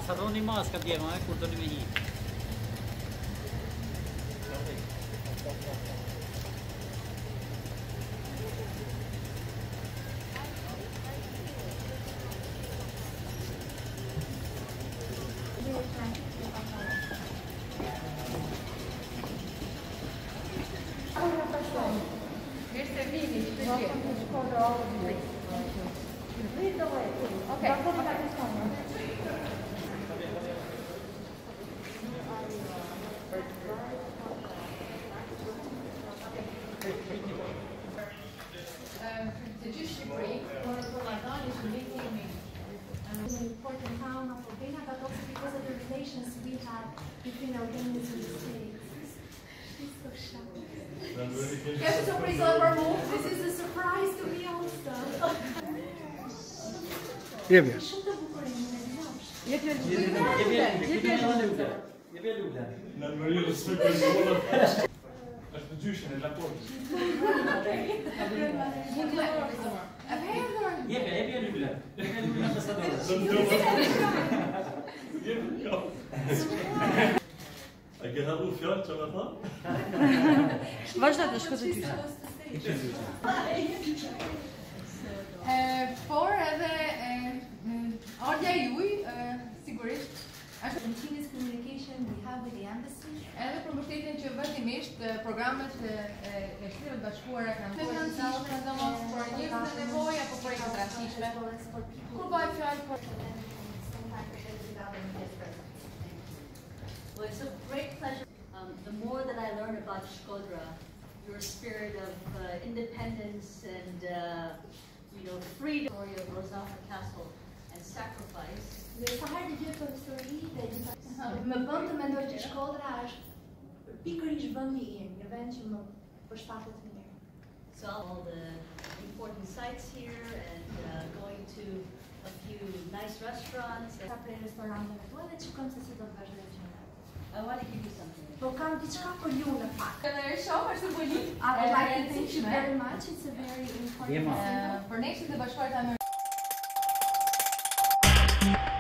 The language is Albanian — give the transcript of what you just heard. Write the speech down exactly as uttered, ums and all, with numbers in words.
Mos harroni maskat djema, kur doni me hiq. Mirë se vini, që të gjithë. Të gjithë Shqipëri, Martani është një timi. An important town of Albania, but also because of the relations we have between Albanians and the States. She's so shocked. Kështë surprizën për mu? This is a surprise to me also. Jepja. Shumë të bukurin në lopsh. Jepja Jepja lule. Jepja lule. Në mëri respekt për zonë. Është të gjyshin e laportit. Jepja, jepja lule. Jepja lule ambasadorës. A ke haru fjallë që më tha? Vazhda të shko të gjyshin. Por edhe ardja juj, sigurisht, është Continuous communication we have with the embassy. edhe për mbështetjen që vazhdimisht programet e Shtetit të Bashkuara kanë financiale për domos për njerëz me nevojë apo për projekte rastishme. Kur bëhet fjalë për Well, it's a great pleasure. Um, the more that I learn about Shkodra, your spirit of uh, independence and uh, you know freedom, story of Rozafa Castle and sacrifice. Sa herë dëgjoj për histori dhe më bën të mendoj që Shkodra është pikërisht vendi im, një vend që më përshtatet mirë. So all the important sites here and uh, going to a few nice restaurants. Sa prej restoranteve tua dhe shikojmë se si do të vazhdojmë që I want to give you something. po kam diçka për ju në fakt. Edhe shoh është simbolik. I would like to thank you very much. It's a very important Jema. symbol. Për ne që të Bashkuarit Amerikë.